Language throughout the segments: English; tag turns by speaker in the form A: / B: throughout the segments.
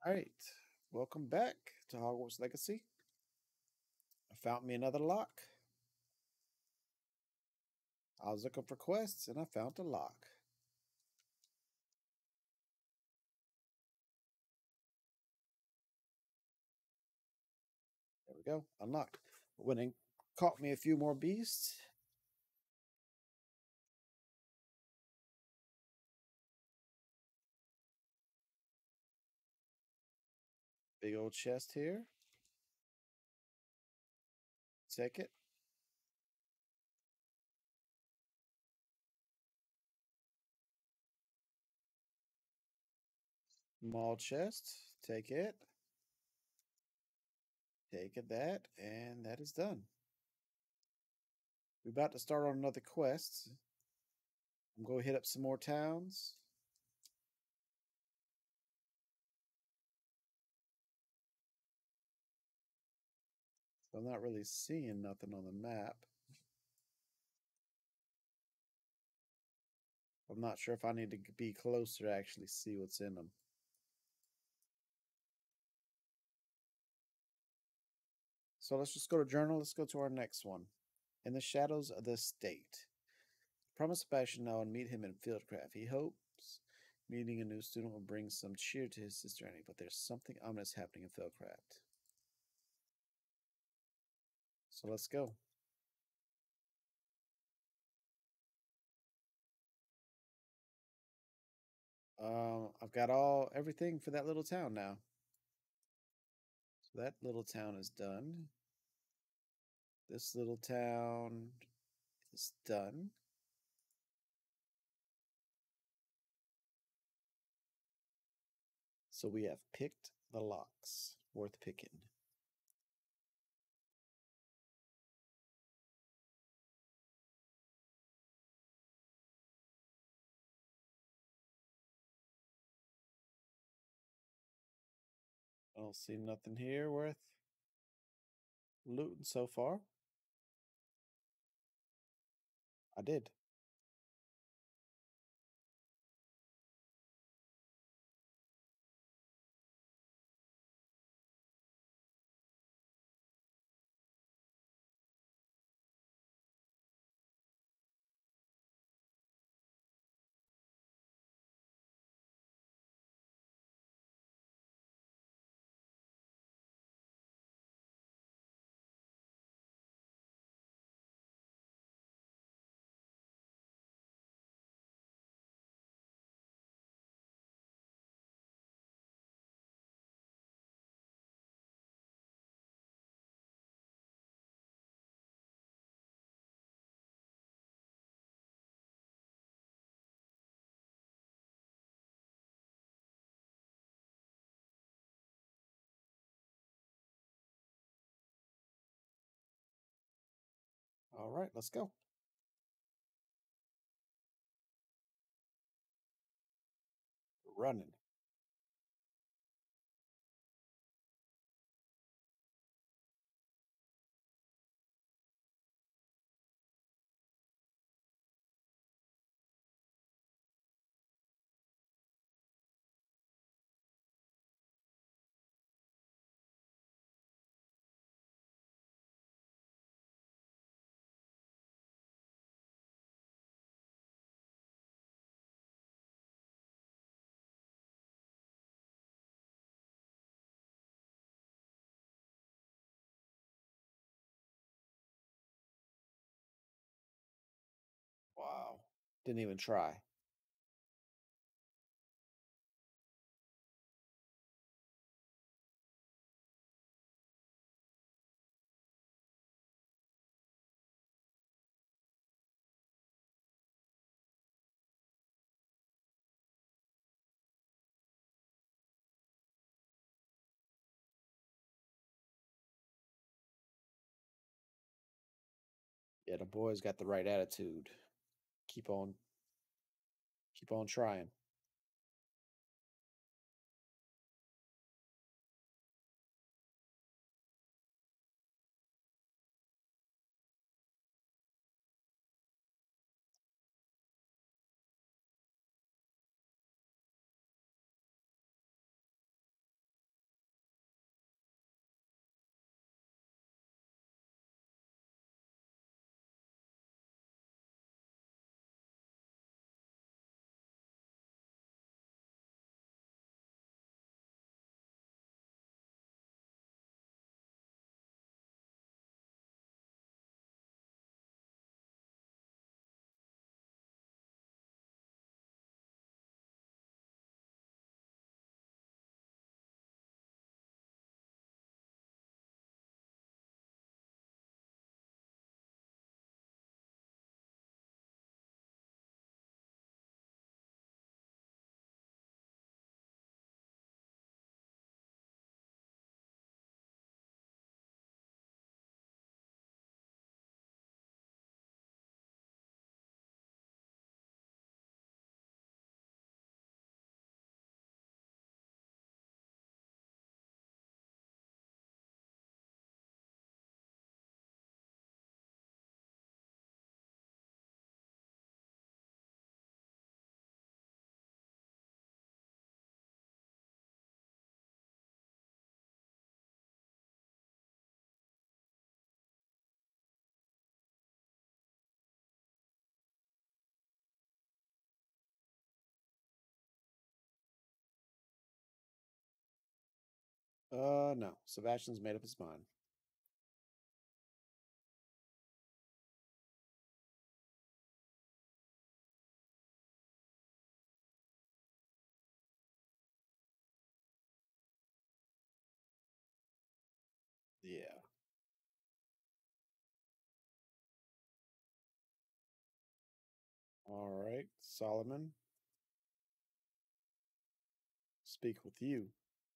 A: All right, welcome back to Hogwarts Legacy. I found me another lock. I was looking for quests and I found a lock. There we go, unlocked. Went and caught me a few more beasts. Big old chest here. Take it. Small chest. Take it. Take it, that, and that is done. We're about to start on another quest. I'm going to hit up some more towns. So I'm not really seeing nothing on the map. I'm not sure if I need to be closer to actually see what's in them. So let's just go to journal. Let's go to our next one. In the shadows of the state. Promise Sebastian now and meet him in Fieldcraft. He hopes meeting a new student will bring some cheer to his sister Annie, but there's something ominous happening in Fieldcraft. So let's go. I've got everything for that little town now. So that little town is done. This little town is done. So we have picked the locks. Worth picking. I don't see nothing here worth looting so far. I did. All right, let's go. Running. Wow. Didn't even try. Yeah, the boy's got the right attitude. Keep on trying. No. Sebastian's made up his mind. Yeah. All right. Solomon, speak with you.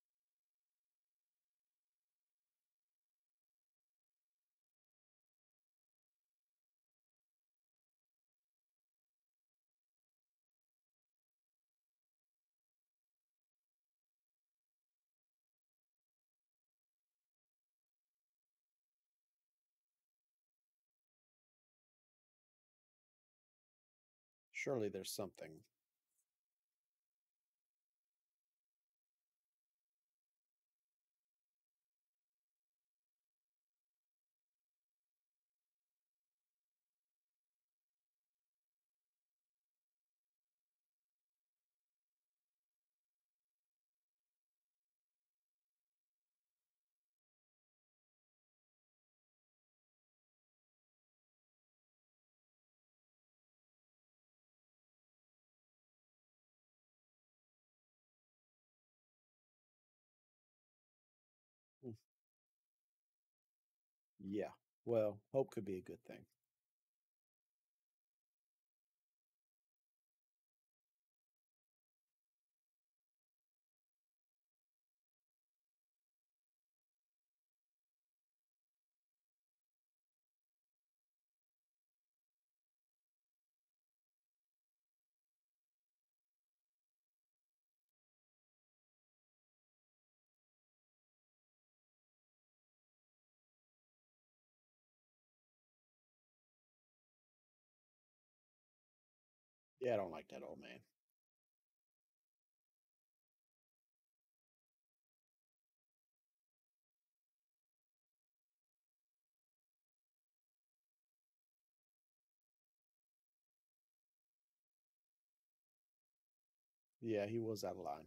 A: Surely there's something. Hmm. Yeah. Well, hope could be a good thing. Yeah, I don't like that old man. Yeah, he was out of line.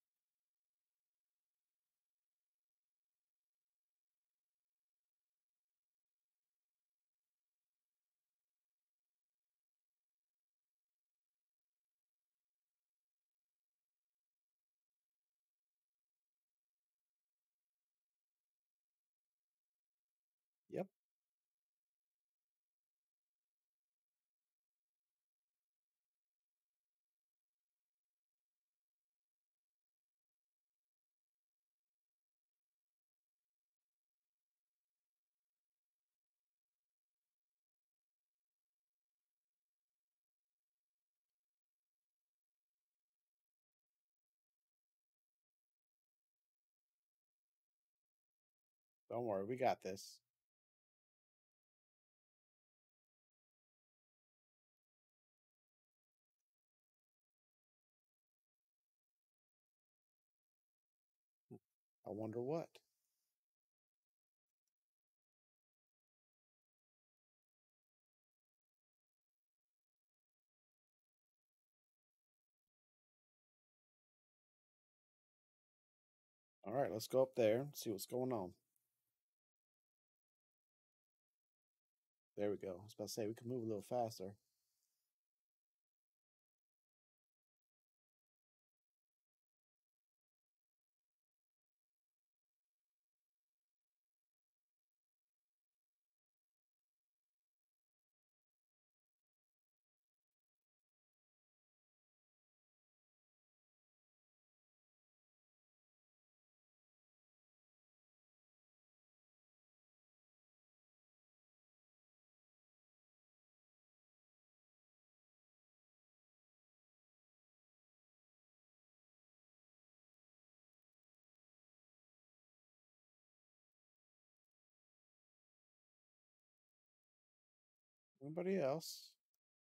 A: Yep. Don't worry, we got this. I wonder what. All right, let's go up there and see what's going on. There we go. I was about to say we can move a little faster. Anybody else?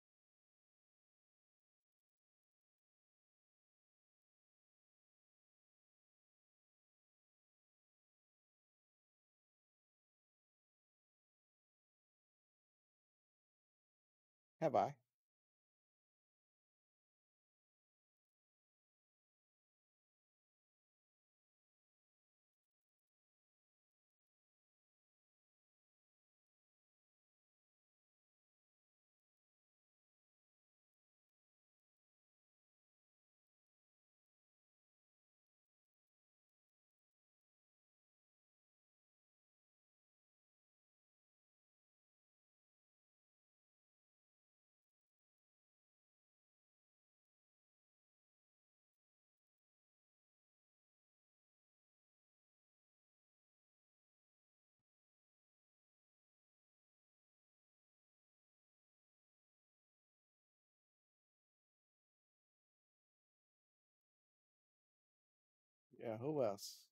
A: Have I? Yeah, who else?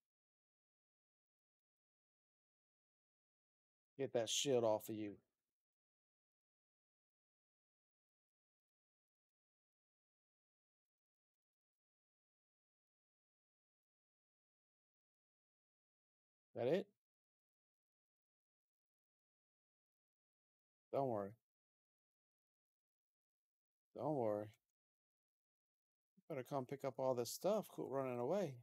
A: Get that shield off of you. That it? Don't worry. Don't worry. Better come pick up all this stuff. Quit running away.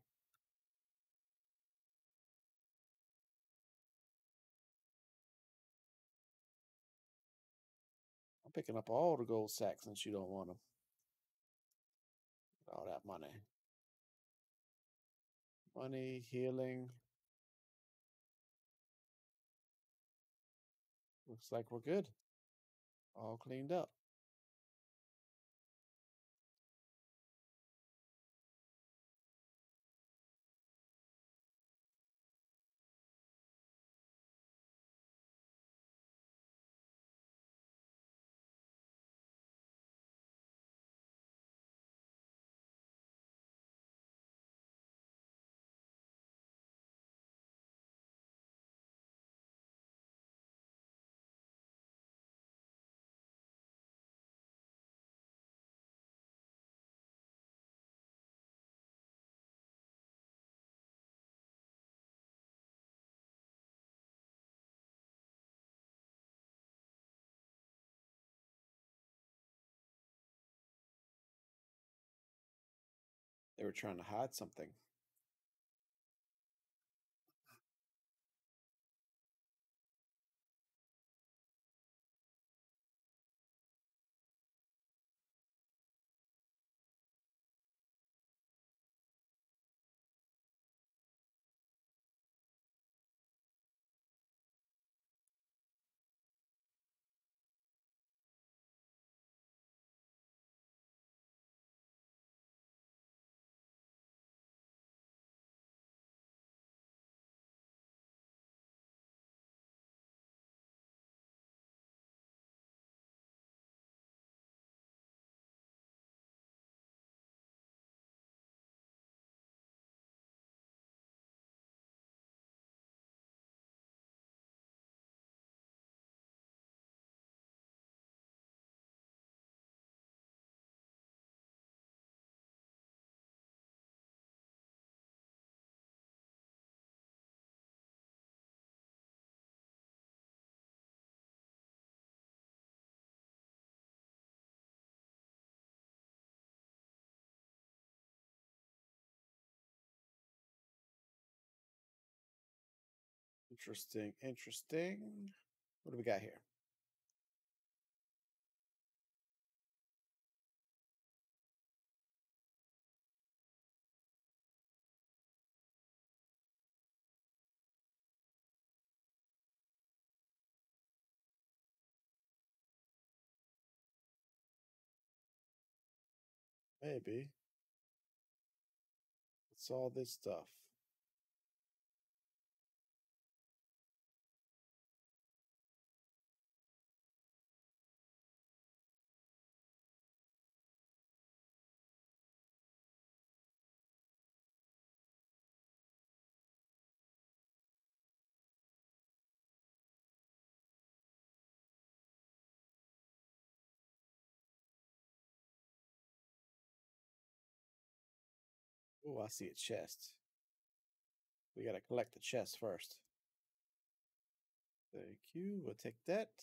A: I'm picking up all the gold sacks since you don't want them. All that money. Money, healing. Looks like we're good. All cleaned up. They were trying to hide something. Interesting. Interesting. What do we got here? Maybe. What's all this stuff? Oh, I see a chest. We gotta collect the chest first. Thank you. We'll take that.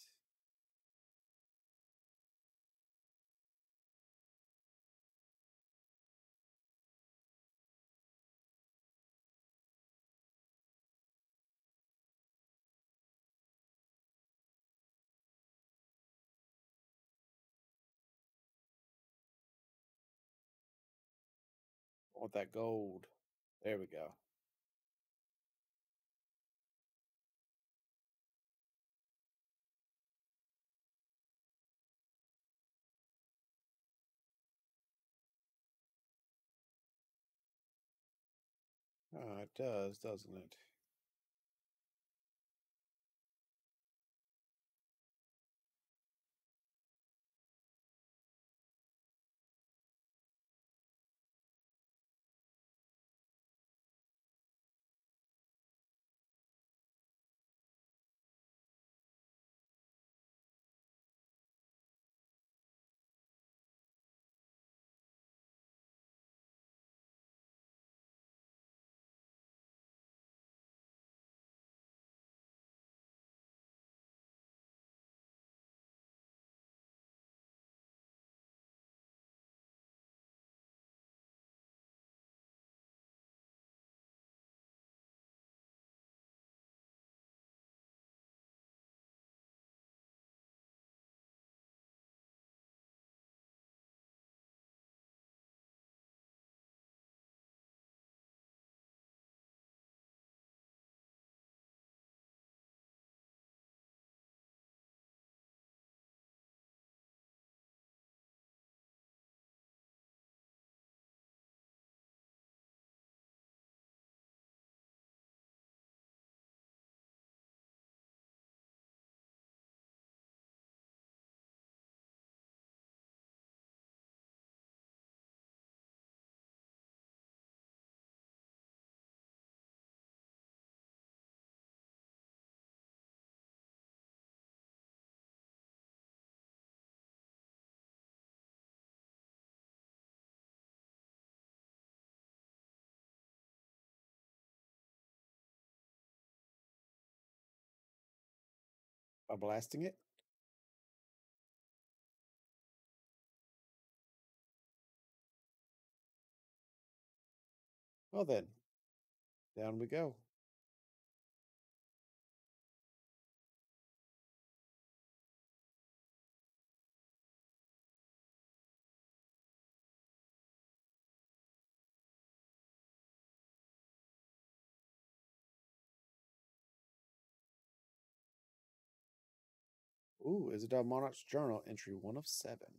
A: I want that gold. There we go. Oh, it does, doesn't it? Are blasting it? Well then, down we go. Ooh, Isidore Monarch's Journal, entry 1 of 7.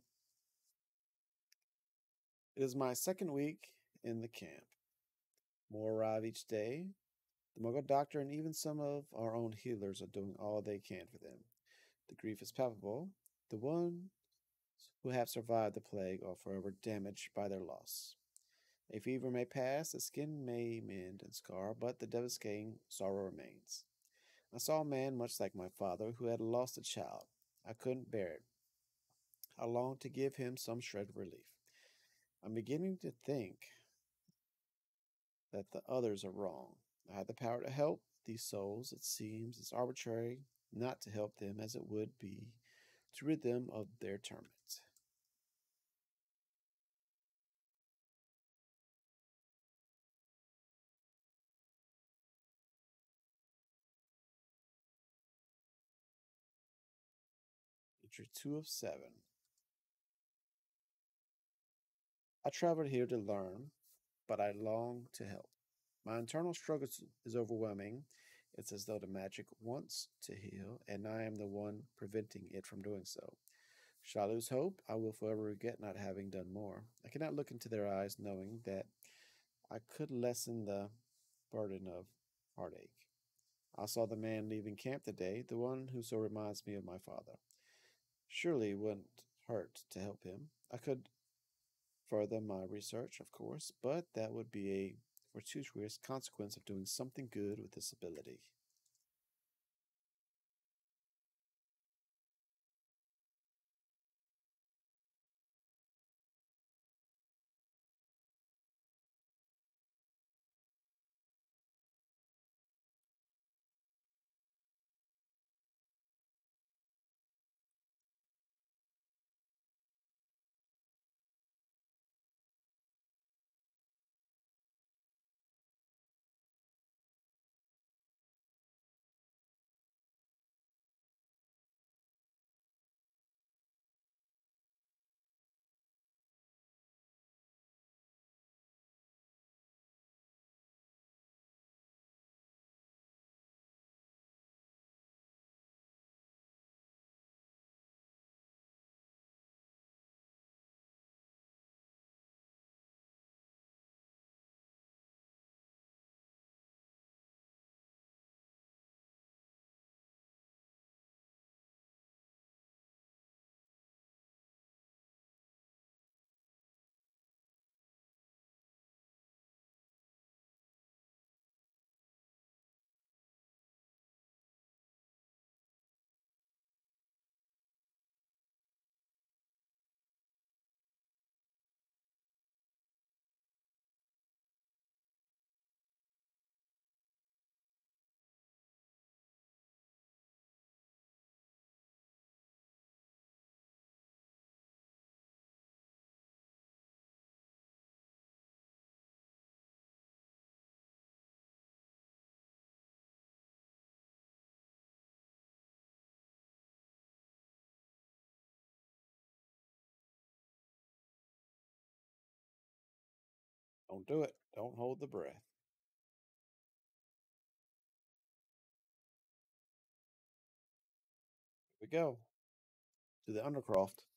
A: It is my second week in the camp. More arrive each day. The Muggle doctor and even some of our own healers are doing all they can for them. The grief is palpable. The ones who have survived the plague are forever damaged by their loss. A fever may pass, the skin may mend and scar, but the devastating sorrow remains. I saw a man much like my father who had lost a child. I couldn't bear it. I longed to give him some shred of relief. I'm beginning to think that the others are wrong. I have the power to help these souls. It seems it's arbitrary not to help them as it would be to rid them of their torment. Entry 2 of 7. I traveled here to learn, but I long to help. My internal struggle is overwhelming. It's as though the magic wants to heal, and I am the one preventing it from doing so. Should I lose hope, I will forever regret not having done more. I cannot look into their eyes knowing that I could lessen the burden of heartache. I saw the man leaving camp today, the one who so reminds me of my father. Surely it wouldn't hurt to help him. I could further my research, of course, but that would be a fortuitous consequence of doing something good with this ability. Don't do it. Don't hold the breath. Here we go to the Undercroft.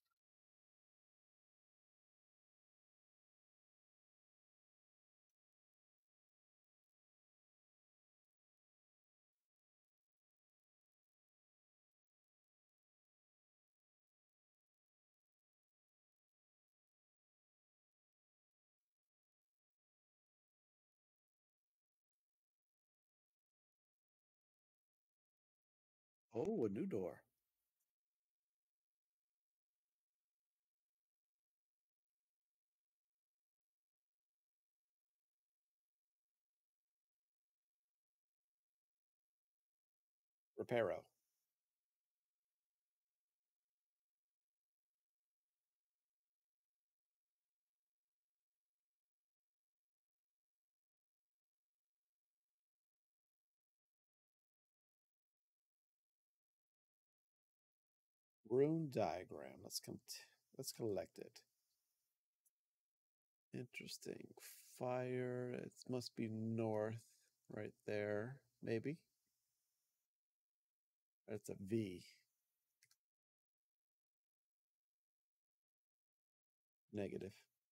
A: Oh, a new door. Reparo. Rune diagram. Let's collect it. Interesting. Fire. It must be north, right there. Maybe. That's a V. Negative.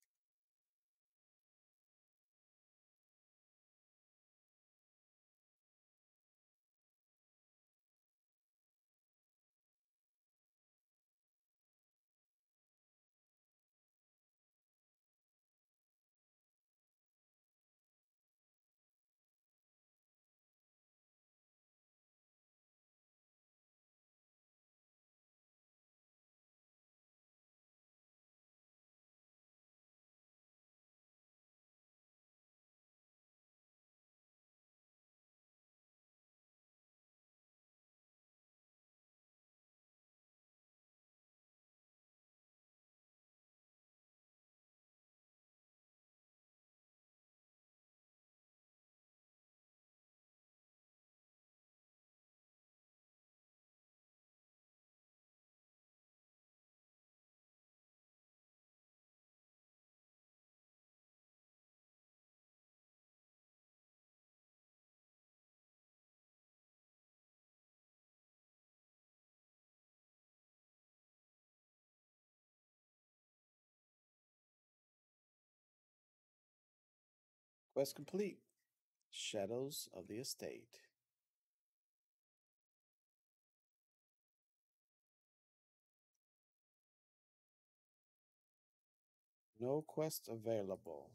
A: Quest complete. Shadows of the Estate. No quest available.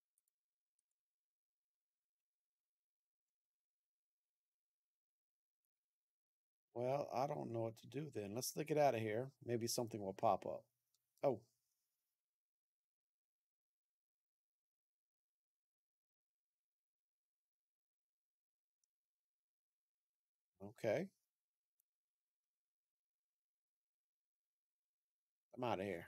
A: Well, I don't know what to do then. Let's get out of here. Maybe something will pop up. Oh. Okay. I'm out of here.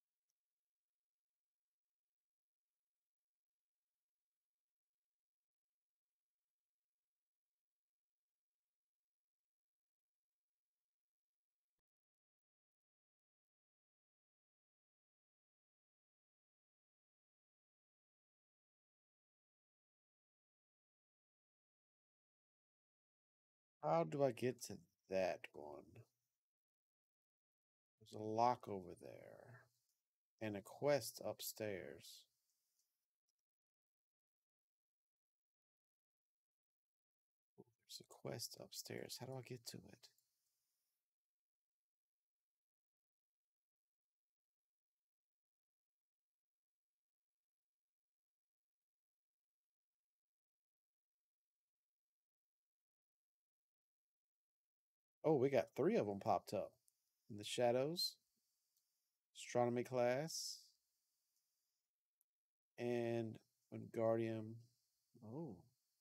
A: How do I get to that one? There's a lock over there. And a quest upstairs. There's a quest upstairs. How do I get to it? Oh, we got 3 of them popped up. In the shadows. Astronomy class. And Wingardium. Oh.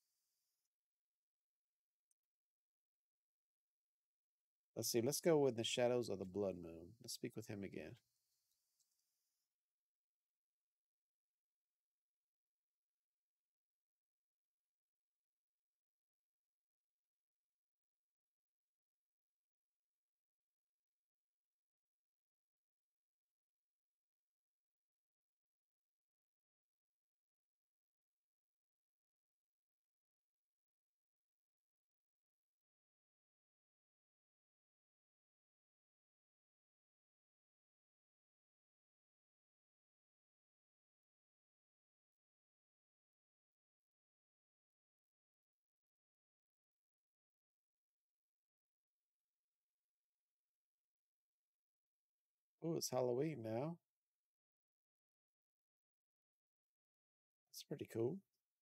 A: Let's see. Let's go with the shadows of the blood moon. Let's speak with him again. Oh, it's Halloween now. That's pretty cool.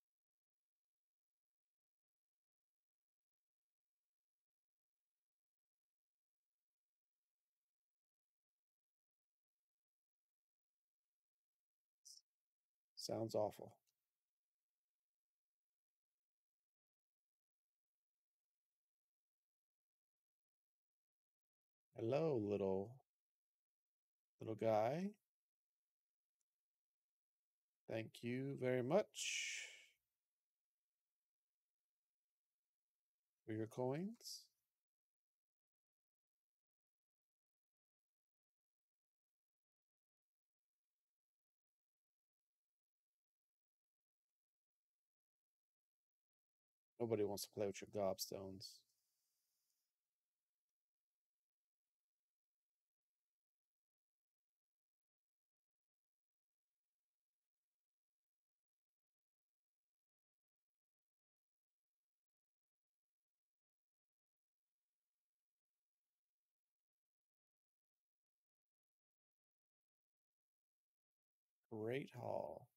A: Sounds awful. Hello, little guy. Thank you very much for your coins. Nobody wants to play with your gobstones. Great Hall.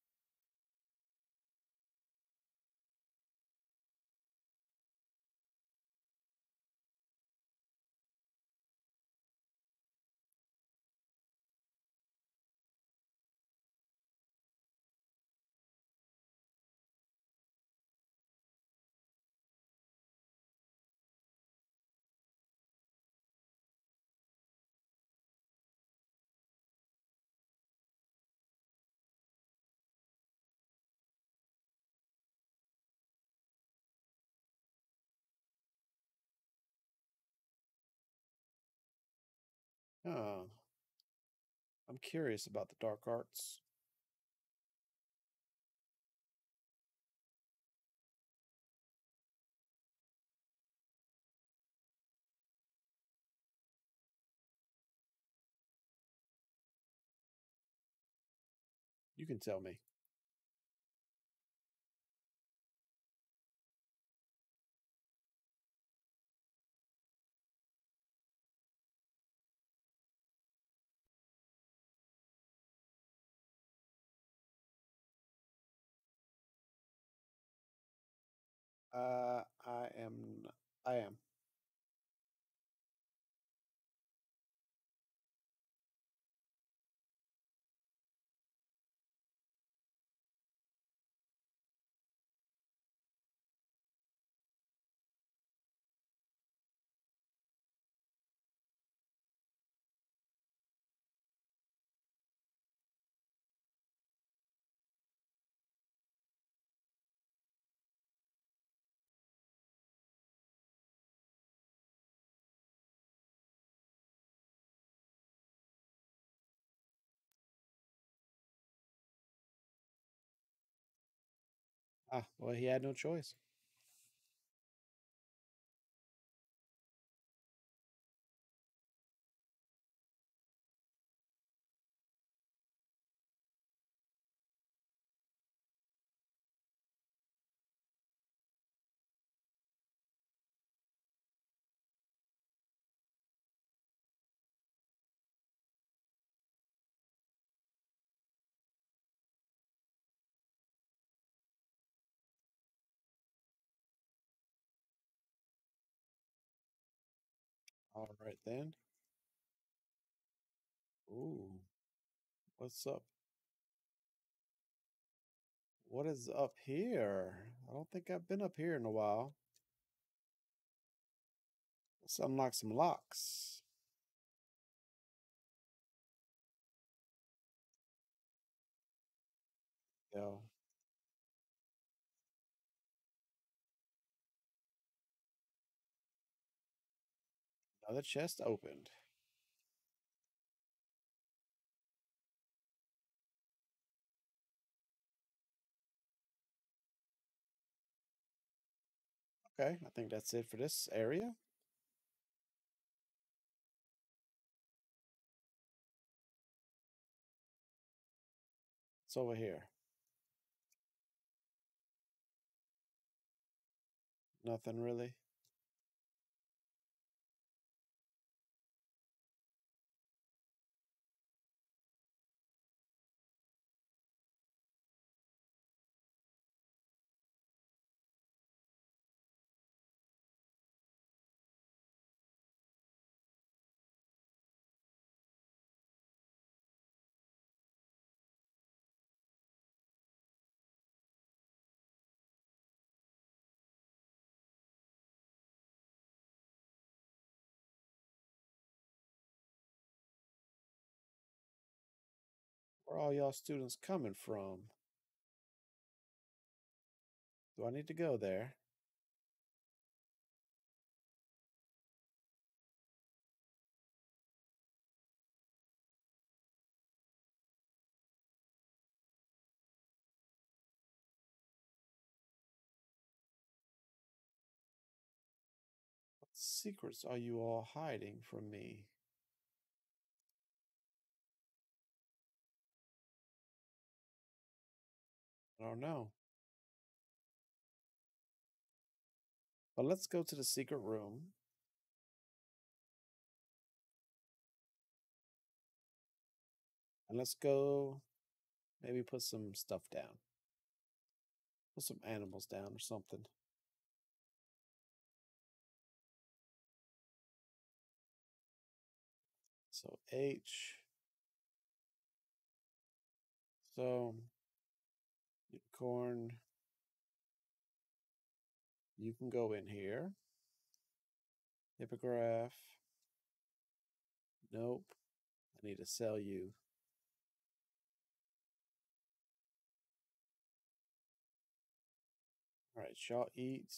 A: Oh, I'm curious about the dark arts. You can tell me. I am. I am. Ah, well, he had no choice. All right then. Ooh, what's up? What is up here? I don't think I've been up here in a while. Let's unlock some locks. Yo, another chest opened. Okay, I think that's it for this area. It's over here. Nothing really. Where all y'all students coming from? Do I need to go there? secrets are you all hiding from me? I don't know. But let's go to the secret room and let's go maybe put some stuff down. Put some animals down or something. So H. So unicorn. You can go in here. Hippogriff. Nope. I need to sell you. All right, y'all eat.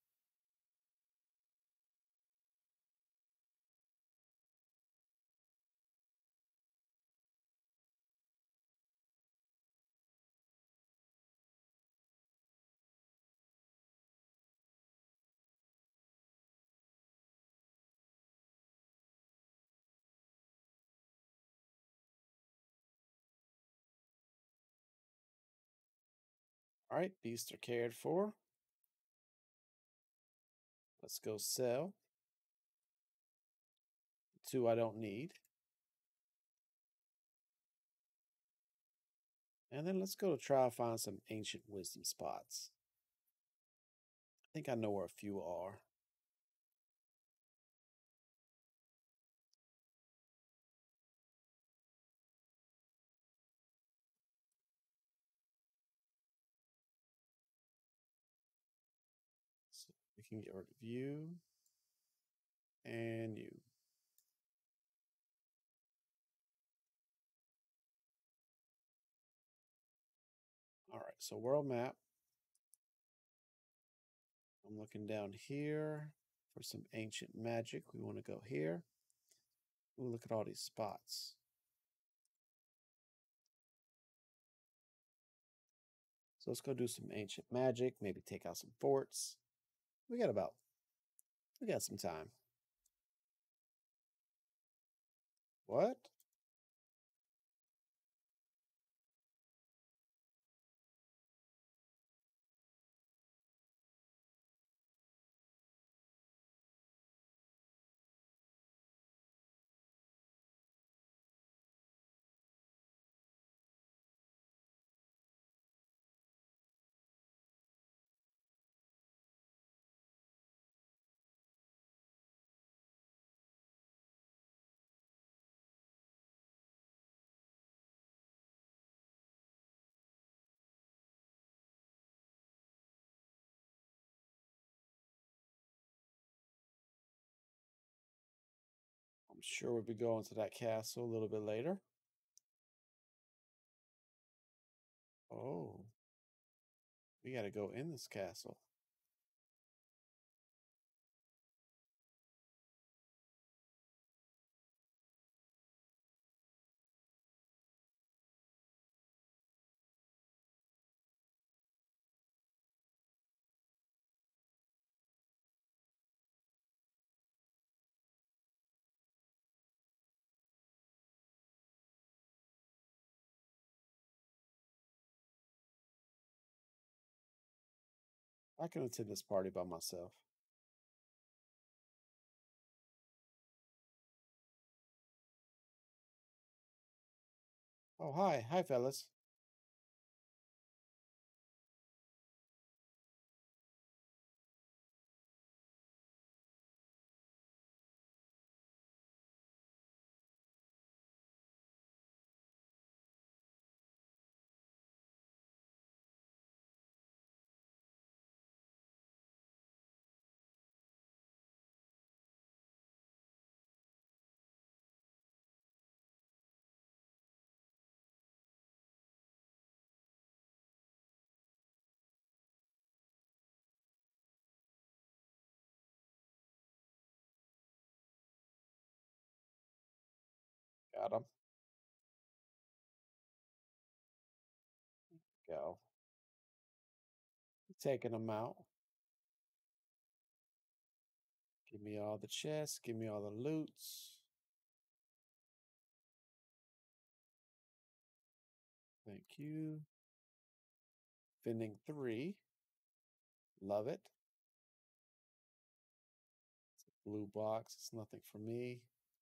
A: All right, beasts are cared for. Let's go sell. Two I don't need. And then let's go to try to find some ancient wisdom spots. I think I know where a few are. So we can get rid of you and you. All right, so world map. I'm looking down here for some ancient magic. We want to go here. Ooh, look at all these spots. So let's go do some ancient magic, maybe take out some forts. We got some time. What? I'm sure we'll be going to that castle a little bit later. Oh, we got to go in this castle. I can attend this party by myself. Oh, hi. Hi, fellas. Got them. Go. Taking them out. Give me all the chests. Give me all the loots. Thank you. Vending 3. Love it. It's a blue box. It's nothing for me.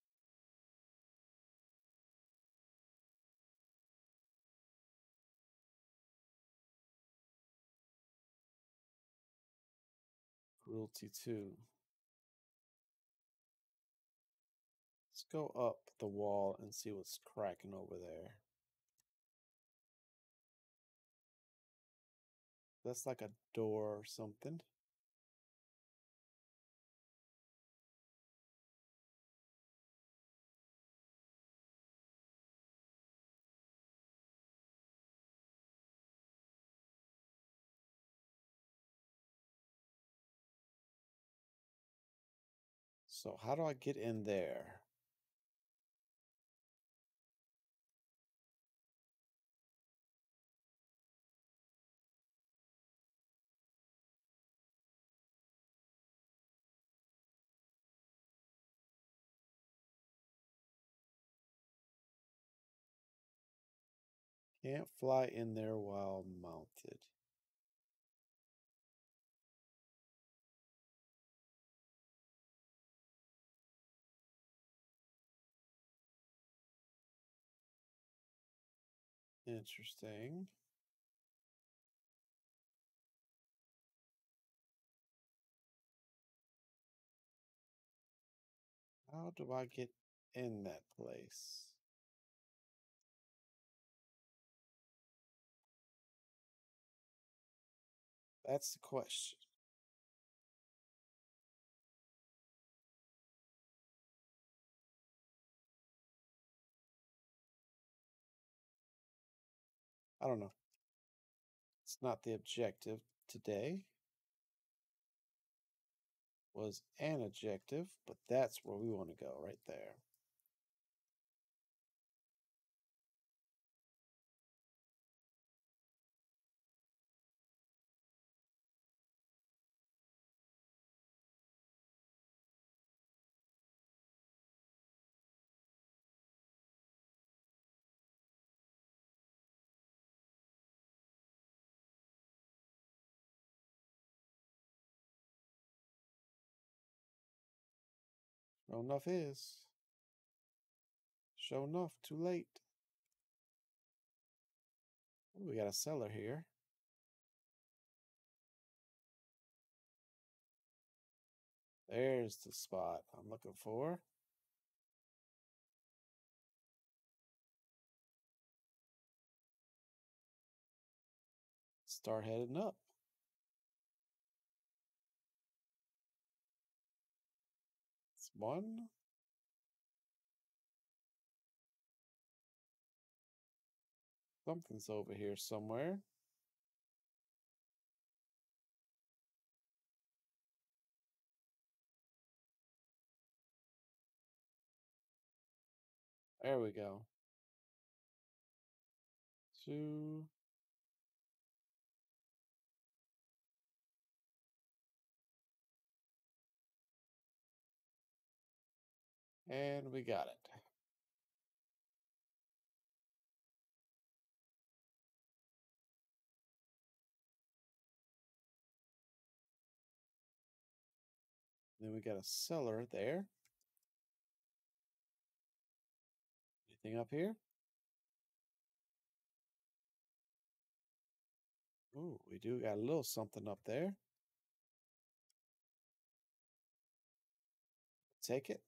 A: Cruelty 2. Let's go up the wall and see what's cracking over there. That's like a door or something. So how do I get in there? Can't fly in there while mounted. Interesting. How do I get in that place? That's the question. I don't know. It's not the objective today. Was an objective, but that's where we want to go, right there. Sure enough is. Sure enough, too late. Ooh, we got a cellar here. There's the spot I'm looking for. Start heading up. It's one. Something's over here somewhere. There we go. 2. And we got it. Then we got a cellar there. Anything up here? Ooh, we do got a little something up there. Take it.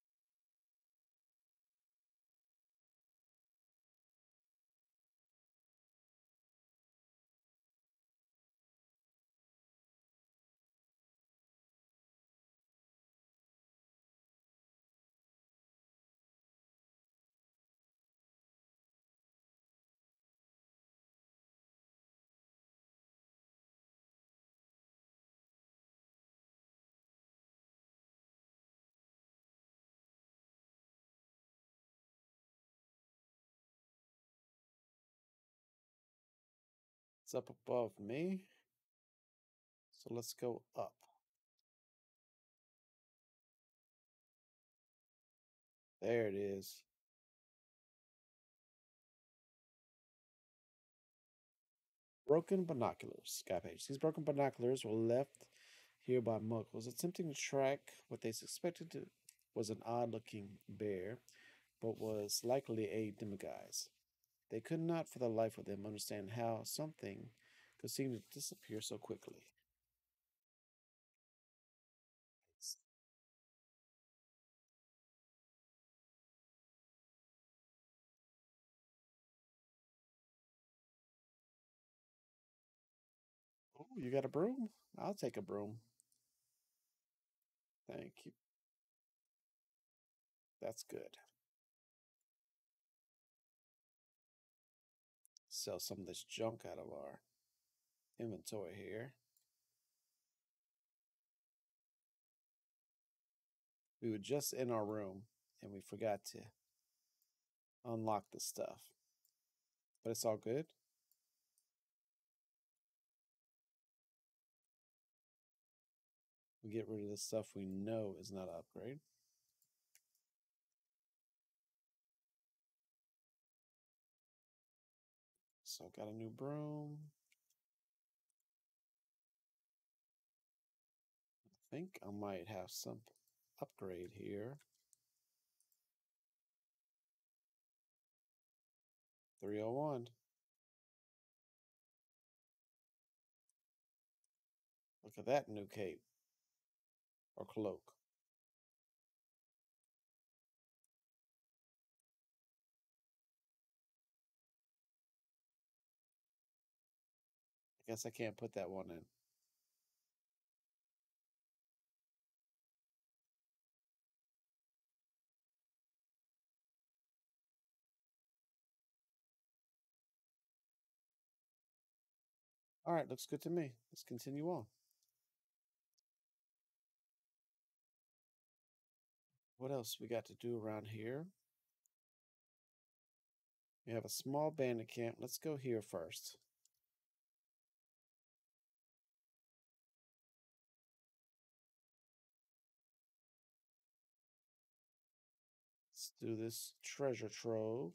A: It's up above me. So let's go up. There it is. Broken binoculars. Sky page. These broken binoculars were left here by muggles attempting to track what they suspected was an odd looking bear, but was likely a demiguise. They could not for the life of them understand how something could seem to disappear so quickly. Oh, you got a broom? I'll take a broom. Thank you. That's good. Sell some of this junk out of our inventory here. We were just in our room and we forgot to unlock the stuff. But it's all good. We get rid of the stuff we know is not an upgrade. So got a new broom. I think I might have some upgrade here. 301. Look at that new cape or cloak. I guess I can't put that one in. All right, looks good to me. Let's continue on. What else we got to do around here? We have a small bandit camp. Let's go here first. Let's do this treasure trove.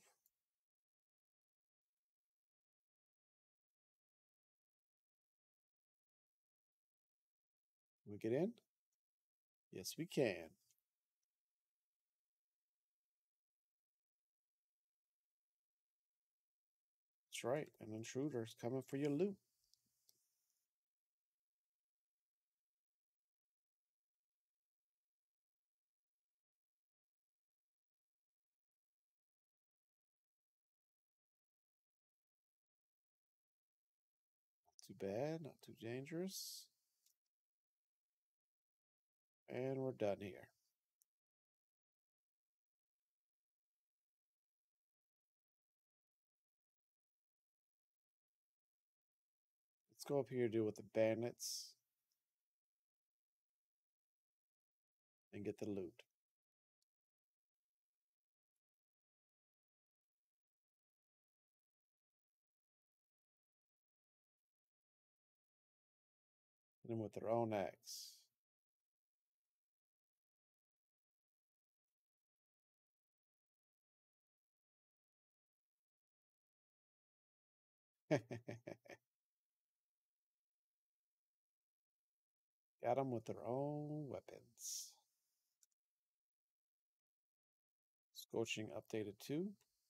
A: Can we get in? Yes, we can. That's right. An intruder's coming for your loot. Not too bad, not too dangerous. And we're done here. Let's go up here, deal with the bandits, and get the loot. Hit them with their own axe. Got them with their own weapons. Scorching updated too.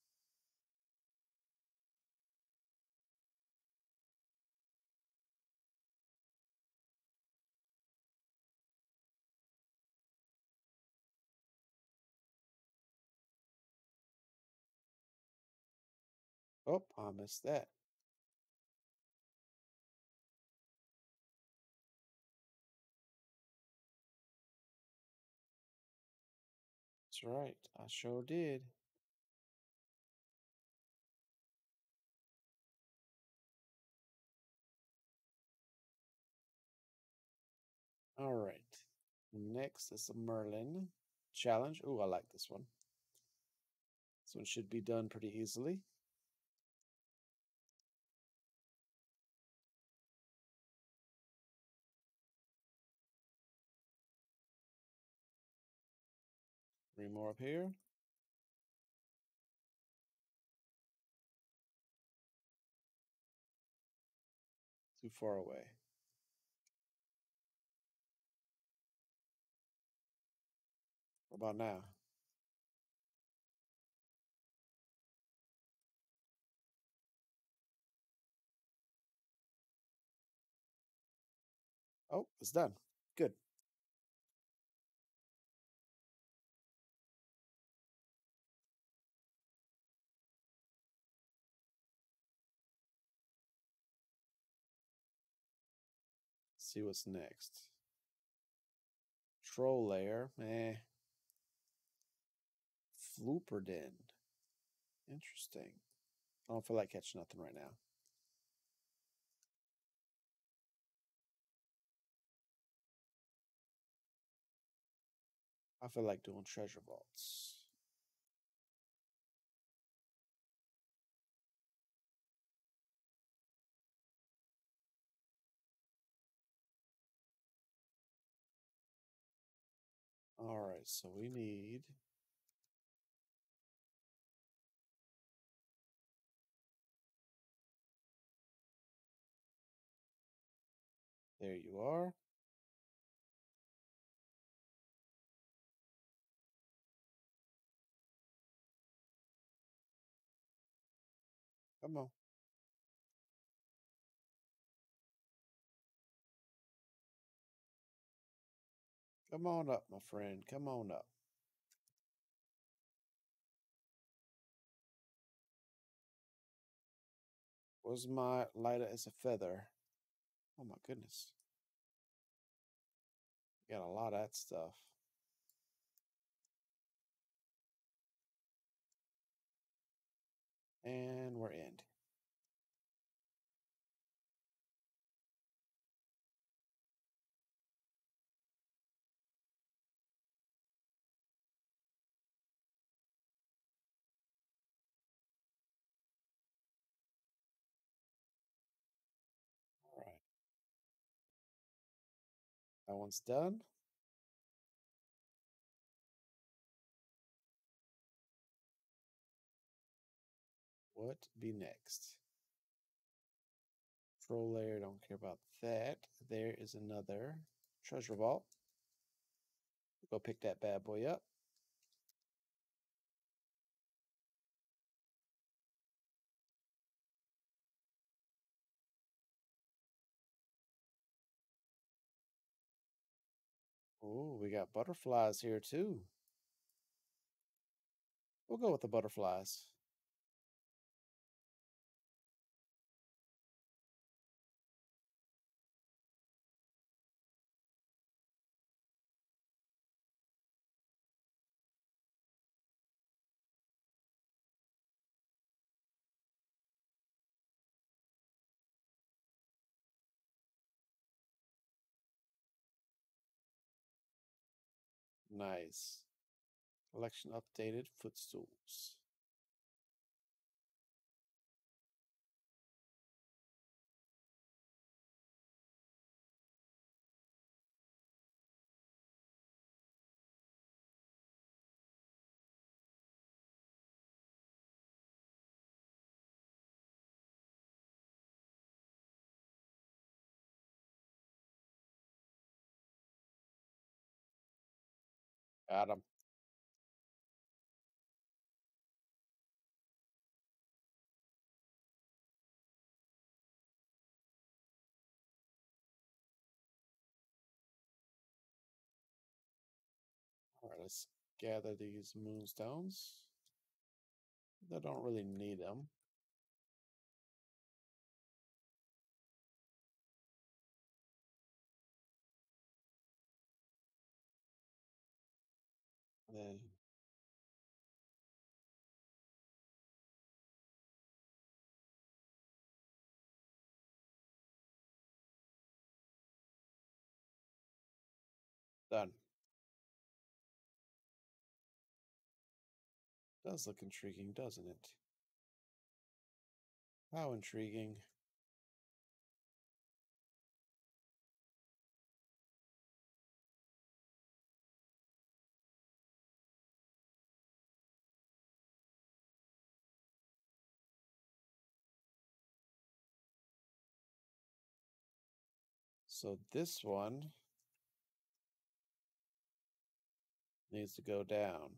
A: Oh, I missed that. That's right. I sure did. All right. Next is a Merlin challenge. Oh, I like this one. This one should be done pretty easily. Three more up here. Too far away. What about now? Oh, it's done. Good. See what's next. Troll layer. Flooperden. Interesting. I don't feel like catching nothing right now. I feel like doing treasure vaults. All right, so we need. There you are. Come on. Come on up, my friend. Come on up. Was my lighter as a feather? Oh my goodness. Got a lot of that stuff. And we're in. All right. That one's done. What be next? Troll layer, don't care about that. There is another treasure vault. Go pick that bad boy up. Oh, we got butterflies here too. We'll go with the butterflies. Nice. Collection updated. Footstools. Got him. All right, let's gather these moonstones. I don't really need them. Then done. Does look intriguing, doesn't it? How intriguing. So this one needs to go down.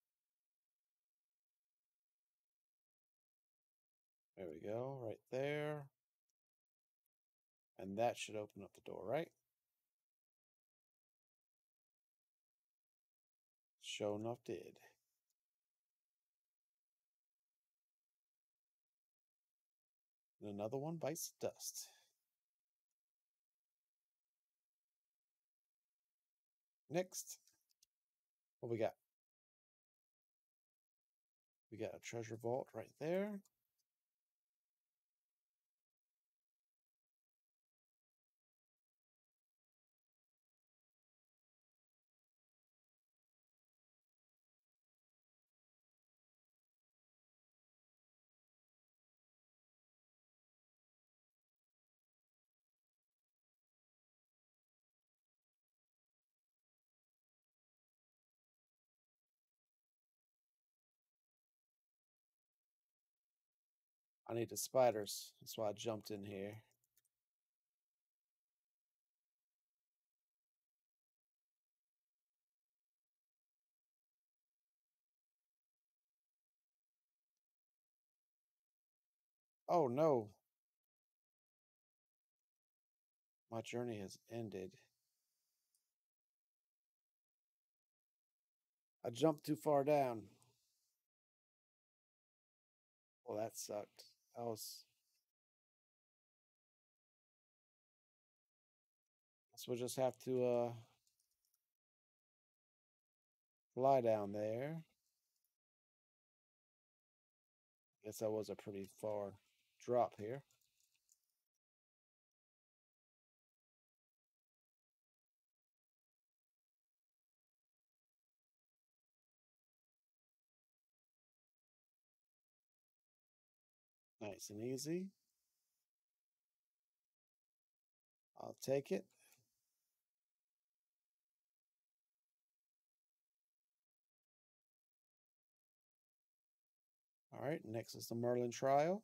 A: There we go, right there. And that should open up the door, right? Sure enough did. And another one bites dust. Next, what we got? We got a treasure vault right there. I need the spiders. That's why I jumped in here. Oh no. My journey has ended. I jumped too far down. Well, that sucked. I was. So we'll just have to fly down there. Guess that was a pretty far drop here. Nice and easy. I'll take it. All right, next is the Merlin trial.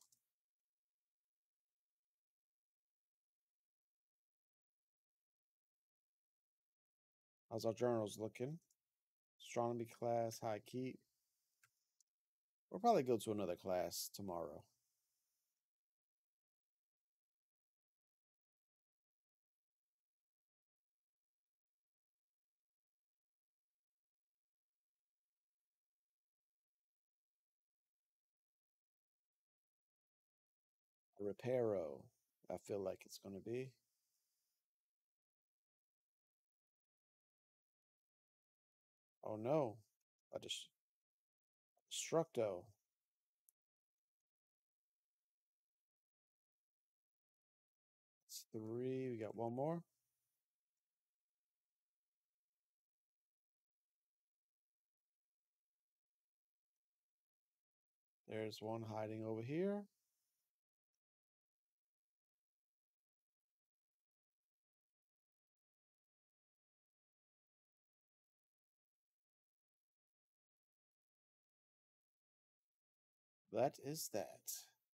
A: How's our journals looking? Astronomy class, high keep. We'll probably go to another class tomorrow. A reparo, I feel like it's going to be. Oh no, I just Destructo. It's 3. We got one more. There's one hiding over here. That is that.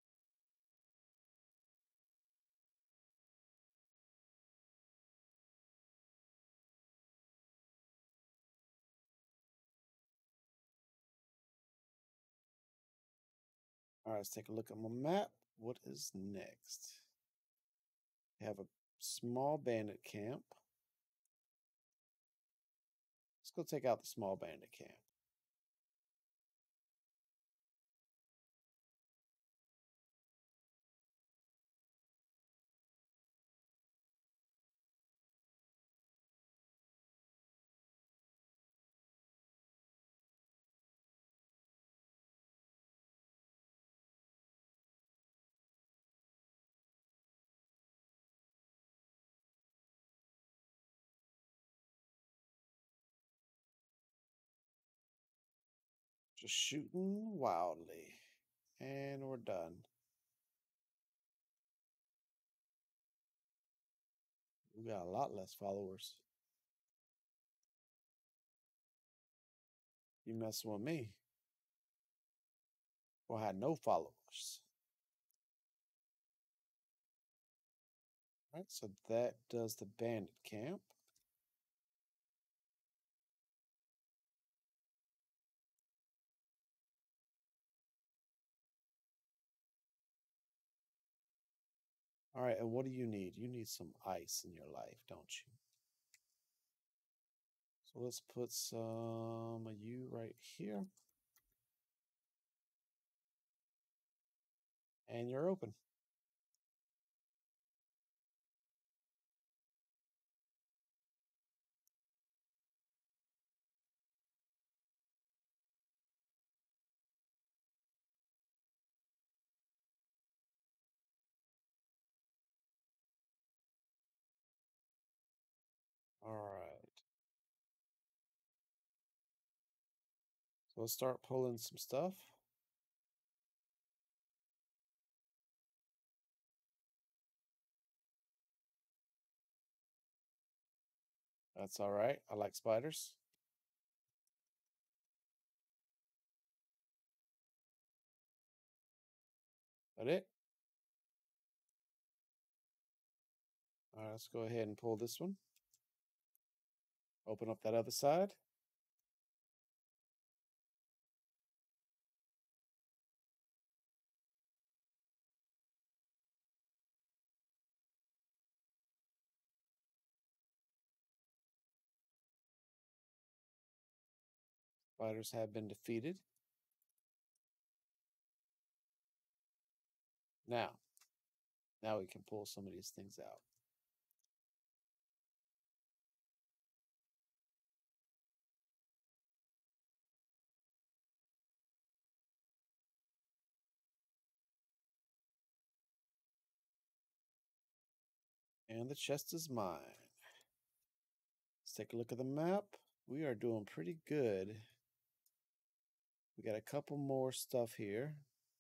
A: All right, let's take a look at my map. What is next? We have a small bandit camp. Let's go take out the small bandit camp. Just shooting wildly. And we're done. We got a lot less followers. You messing with me. Well, I had no followers. Alright, so that does the bandit camp. Alright, and what do you need? You need some ice in your life, don't you? So let's put some of you right here. And you're open. Alright. So let's start pulling some stuff. That's alright. I like spiders. That it? Alright, let's go ahead and pull this one. Open up that other side. Spiders have been defeated. Now we can pull some of these things out. And the chest is mine. Let's take a look at the map. We are doing pretty good. We got a couple more stuff here.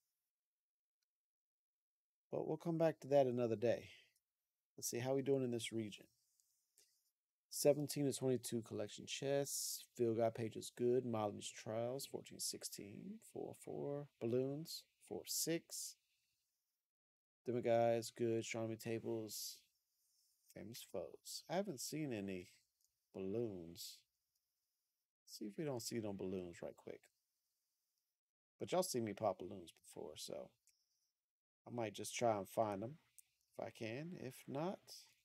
A: But we'll come back to that another day. Let's see how we doing in this region. 17 to 22 collection chests. Field guide pages good. Mileage trials 14, 16, 4, 4. Balloons 4, 6. Demigods good. Astronomy tables. Famous foes. I haven't seen any balloons. Let's see if we don't see no balloons right quick. But y'all see me pop balloons before, so I might just try and find them if I can. If not,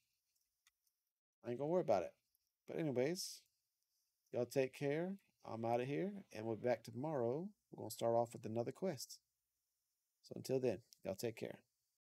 A: I ain't gonna worry about it. But anyways, y'all take care. I'm out of here, and we'll be back tomorrow. We're gonna start off with another quest. So until then, y'all take care.